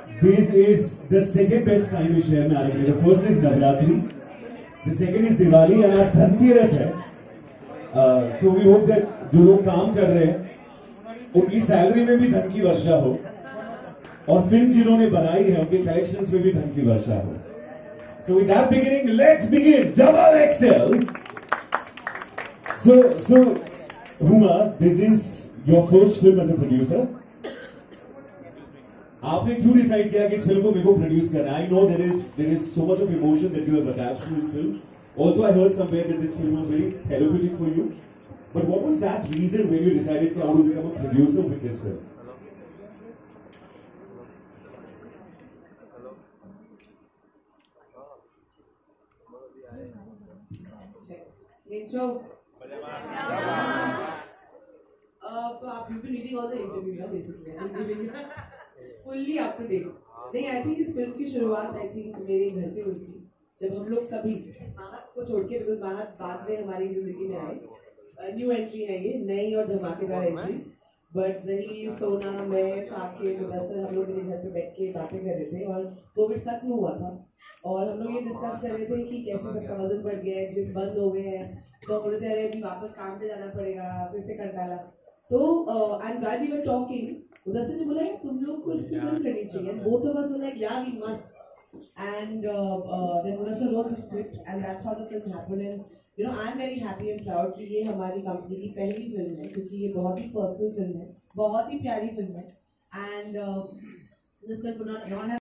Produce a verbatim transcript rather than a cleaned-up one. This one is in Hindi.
this is the second best time इस शहर में आने के लिए. The first is Navratri, the second is Diwali and आज धनतेरस है. uh, so we hope that जो लोग काम कर रहे हैं उनकी सैलरी में भी धन की वर्षा हो और फिल्म जिन्होंने बनाई है उनके कलेक्शंस में भी धन की वर्षा हो. So with that beginning, let's begin Double X L. So so Huma, this is your first film as a producer. आपने क्यों डिसाइड किया कि इस फिल्म को मेरे को प्रोड्यूस करना है? I know there is there is so much of emotion that you have attached to this film. Also, I heard somewhere that this film was very therapeutic for you. But what was that reason when you decided that I want to become a producer with this film? Intro. Uh, तो आप you've been reading all the interviews now basically. I'm giving you fully up to date. नहीं, I think इस फिल्म की शुरुआत I think मेरे घर से हुई थी. जब हम लोग सभी माहत को छोड़ के, because माहत बाद में हमारी जिंदगी में आए. न्यू एंट्री है ये, नई और धमाकेदार एंट्री. बट जहीर, सोना, मैं, साकिब, मुदस्सर, हम लोग मेरे घर पे बैठ के बातें कर रहे थे और कोविड खत्म हुआ था और हम लोग ये डिस्कस कर रहे थे कि कैसे सबका वजन बढ़ गया है, जिम बंद हो गए हैं, तो बोले थे अरे अभी वापस काम पे जाना पड़ेगा, फिर से कर डाला. तो I am glad we were talking. Mudassar ने बोला तुम लोग को इसकी फिल्म करनी चाहिए. Both of us were like yeah we must. And uh, uh, then Mudassar wrote the script and that's how the film happened. And you know, I'm very happy and proud कि ये हमारी कंपनी की पहली फिल्म है क्योंकि ये बहुत ही पर्सनल फिल्म है, बहुत ही प्यारी फिल्म है. And uh, this film would not not have